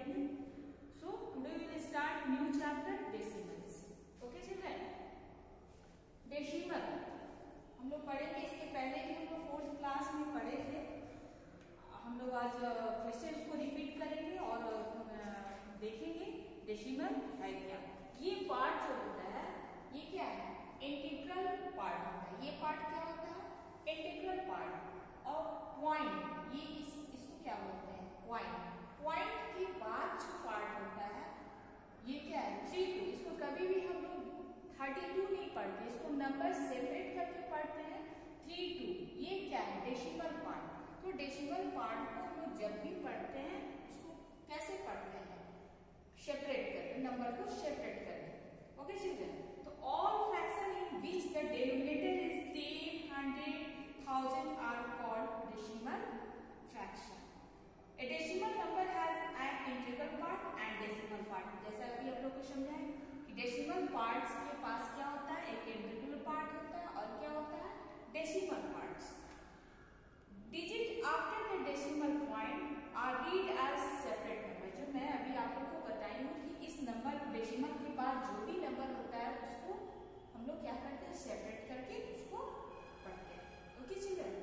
पढ़ेंगे। So today we will start new chapter decimals. Okay children, decimal हम लोग पढ़ेंगे। इसके पहले भी हम लोग 4th क्लास में पढ़े थे। हम लोग आज फिर से उसको रिपीट करेंगे और देखेंगे डेसिमल है क्या। ये पार्ट जो होता है ये क्या है, इंटीग्रल पार्ट होता है। ये पार्ट क्या होता है, इंटीग्रल पार्ट। और पॉइंट, ये इसको क्या बोलते हैं, पॉइंट। पॉइंट के बाद जो पार्ट होता है ये क्या है, 32। इसको कभी भी हम लोग 32 नहीं पढ़ते, इसको नंबर सेपरेट करके पढ़ते हैं 32। ये क्या है, डेसिमल पार्ट। तो डेसिमल पार्ट को हम लोग जब भी पढ़ते हैं इसको कैसे पढ़ते हैं, सेपरेट करके, नंबर को सेपरेट करके। ओके चिल्ड्रन, तो all fraction in which the denominator is 10, 100, 1000 are called decimal fraction. A decimal number has an integral part and decimal part। जैसा अभी आप लोग को समझाएं कि डेसिमल पार्ट्स के पास क्या होता है, एक इंटीग्रल पार्ट होता है और क्या होता है, decimal parts. Digit after the decimal point are read as separate number. जो मैं अभी आप लोग को बताई हूँ कि इस नंबर डेसिमल के बाद जो भी नंबर होता है उसको हम लोग क्या करते हैं, सेपरेट करके उसको पढ़ते हैं। Okay children,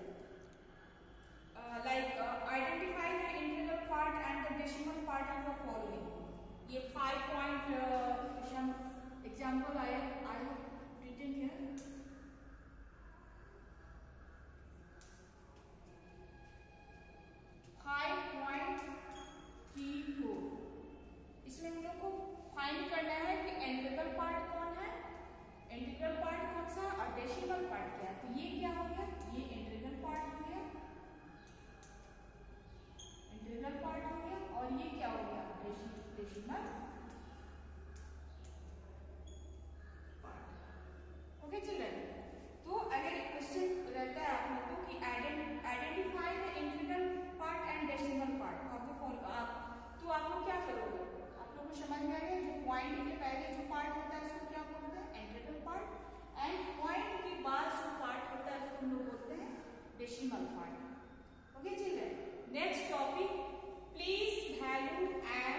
like identify the integral part and the decimal part of the following। ये 5 point example I have written here। इसमें हम लोग को फाइंड करना है कि इंटीग्रल पार्ट कौन है, इंटीग्रल पार्ट कौन सा और डेसिमल पार्ट क्या है। तो ये क्या हो गया, ये इंटीग्रल पार्ट हो गया, इंटीग्रल पार्ट हो गया, और ये क्या हो गया, डेसिमल पार्ट। ओके चिल्ड्रन, तो अगर क्वेश्चन रहता है आप लोगों को कि identify the integral part and decimal part of the following, तो आप लोग क्या करोगे, आप लोगों को समझ में आ गया जो पॉइंट के पहले जो पार्ट होता है उसको क्या बोलते हैं, इंटीग्रल पार्ट। एंड पॉइंट के बाद जो पार्ट होता है उसको हम लोग बोलते हैं decimal part. Okay children, next topic, place value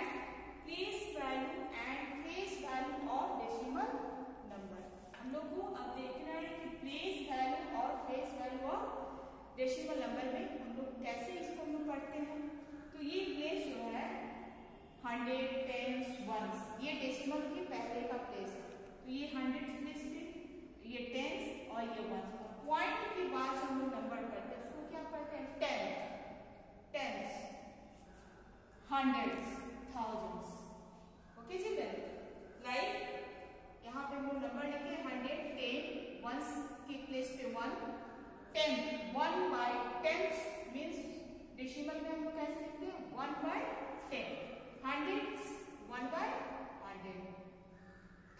and face value of decimal number. हम लोग को अब देखना है कि प्लेस वैल्यू और face value of decimal number में हम लोग कैसे इसको हम लोग पढ़ते हैं। तो ये प्लेस जो है 100, 10s, 1s, ये डेसिमल के पहले का प्लेस है। तो ये 100 प्लेस पे, ये 10s और ये 1s। पॉइंट के बाद हम लोग नंबर पढ़ते हैं उसको क्या पढ़ते हैं, 10s, 100s, 1000s। Okay children, like यहाँ पे हम लोग नंबर लिखे 100, 10, 1s के प्लेस पे 1, 10, 1/10 मीन्स डेसिमल में हम लोग कैसे लिखते हैं, 1/10, 100s 1/100।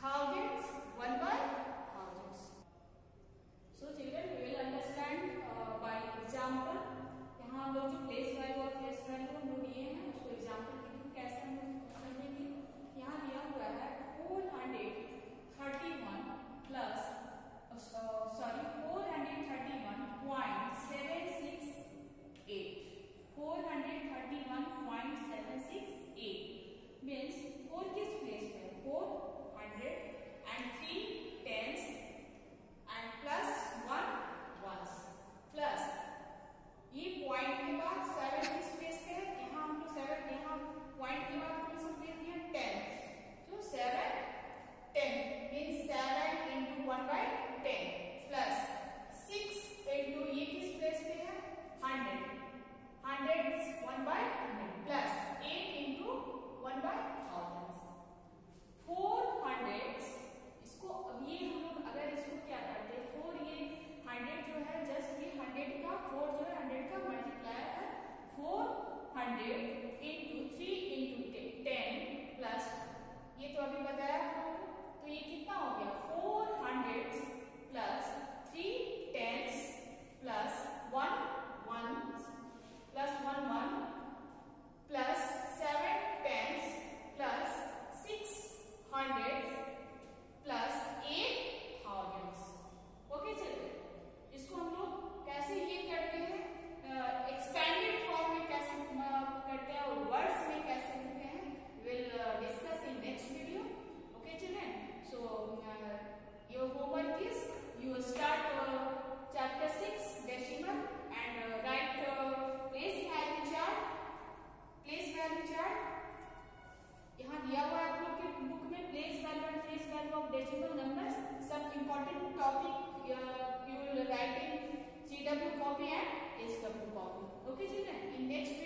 will write in CW copy and SW copy. Okay children, in next